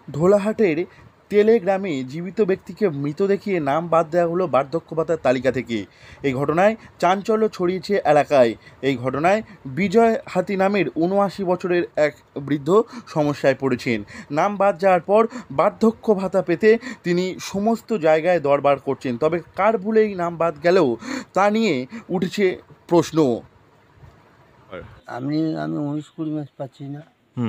ঢোলাহাটের তেলে গ্রামে জীবিত ব্যক্তিকে মৃত দেখিয়ে নাম বাদ দেওয়া হলো বার্ধক্য ভাতার তালিকা থেকে। এই ঘটনায় চাঞ্চল্য ছড়িয়েছে এলাকায়। এই ঘটনায় বিজয় হাতি নামের ৭৯ বছরের এক বৃদ্ধ সমস্যায় পড়েছেন। নাম বাদ যাওয়ার পর বার্ধক্য ভাতা পেতে তিনি সমস্ত জায়গায় দরবার করছেন, তবে কার ভুলেই নাম বাদ গেলেও তা নিয়ে উঠেছে প্রশ্ন। আমি ১৯-২০ মাস পাচ্ছি না।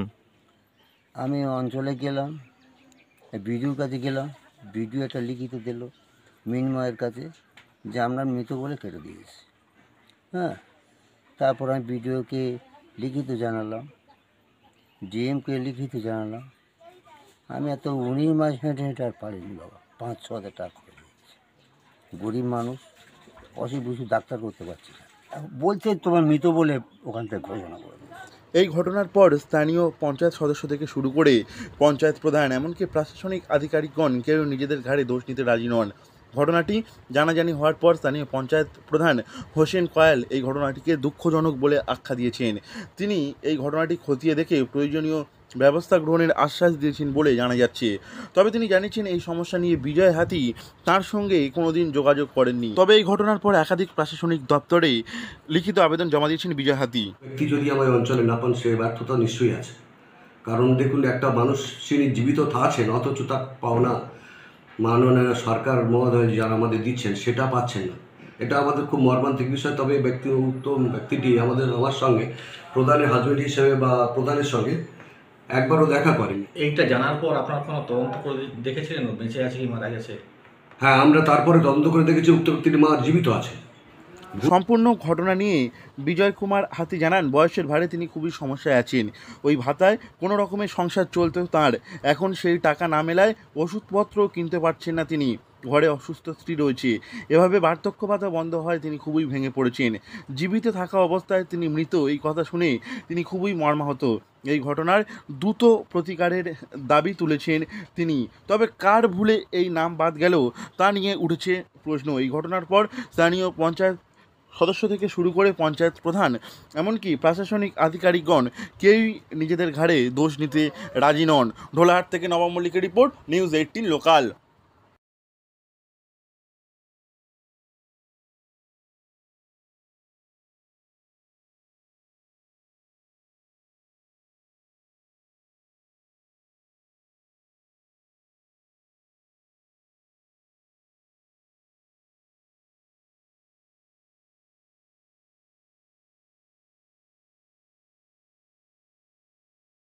আমি অঞ্চলে গেলাম, বিডিওর কাছে গেলাম, বিডিও একটা লিখিত দিল মিনময়ের কাছে যে আমরা মৃত বলে কেটে দিয়েছি। হ্যাঁ, তারপর আমি বিডিওকে লিখিত জানালাম, ডিএমকে লিখিত জানালাম। আমি এত ১৯ মাস হেঁটে হেঁটে আর পারিনি বাবা, ৫-৬ হাজার টাকা করে দিয়েছি। গরিব মানুষ, অসুখ বিসুখ ডাক্তার করতে পারছি না, বলছে তোমার মৃত বলে ওখান থেকে ঘোষণা করে দিয়েছে। এই ঘটনার পর স্থানীয় পঞ্চায়েত সদস্য থেকে শুরু করে পঞ্চায়েত প্রধান, এমনকি প্রশাসনিক আধিকারিকগণ কেউ নিজেদের ঘাড়ে দোষ নিতে রাজি নন। ঘটনাটি জানাজানি হওয়ার পর স্থানীয় পঞ্চায়েত প্রধান হোসেন কয়াল এই ঘটনাটিকে দুঃখজনক বলে আখ্যা দিয়েছেন। তিনি এই ঘটনাটি খতিয়ে দেখে প্রয়োজনীয় ব্যবস্থা গ্রহণের আশ্বাস দিয়েছেন বলে জানা যাচ্ছে। তবে তিনি জানিয়েছেন এই সমস্যা নিয়ে বিজয় হাতি তার সঙ্গে কোনোদিন যোগাযোগ করেননি। তবে এই ঘটনার পর একাধিক প্রশাসনিক দপ্তরে লিখিত আবেদন জমা দিয়েছেন বিজয় হাতি। ব্যক্তি যদি আমার অঞ্চলে না পান, সে ব্যর্থতা নিশ্চয়ই আছে। কারণ দেখুন, একটা মানুষ তিনি জীবিত আছেন, অথচ তার পাওনা মাননীয় সরকার মহোদয় যারা আমাদের দিচ্ছেন সেটা পাচ্ছেন না। এটা আমাদের খুব মর্মান্তিক বিষয়। তবে ব্যক্তিটি আমার সঙ্গে প্রধানের হাজবেন্ড হিসেবে বা প্রধানের সঙ্গে একবারও দেখা করেনি। এইটা জানার পর আপনারা কোনো তদন্ত করে দেখেছিলেন ও বেঁচে আছে কি মারা গেছে? হ্যাঁ, আমরা তারপরে তদন্ত করে দেখেছি উক্ত ব্যক্তির মা জীবিত আছে। সম্পূর্ণ ঘটনা নিয়ে বিজয় কুমার হাতি জানান, বয়সের ভারে তিনি খুবই সমস্যায় আছেন। ওই ভাতায় কোনো রকমের সংসার চলতো তাঁর। এখন সেই টাকা না মেলায় ওষুধপত্র কিনতে পারছেন না তিনি। ঘরে অসুস্থ স্ত্রী রয়েছে। এভাবে বার্ধক্য ভাতা বন্ধ হয় তিনি খুবই ভেঙে পড়েছেন। জীবিত থাকা অবস্থায় তিনি মৃত, এই কথা শুনে তিনি খুবই মর্মাহত। এই ঘটনার দ্রুত প্রতিকারের দাবি তুলেছেন তিনি। তবে কার ভুলে এই নাম বাদ গেলেও তা নিয়ে উঠেছে প্রশ্ন। এই ঘটনার পর স্থানীয় পঞ্চায়েত সদস্য থেকে শুরু করে পঞ্চায়েত প্রধান, এমনকি প্রশাসনিক আধিকারিকগণ কেউই নিজেদের ঘাড়ে দোষ নিতে রাজি নন। ঢোলাহাট থেকে নবাব মল্লিকের রিপোর্ট, নিউজ 18 লোকাল।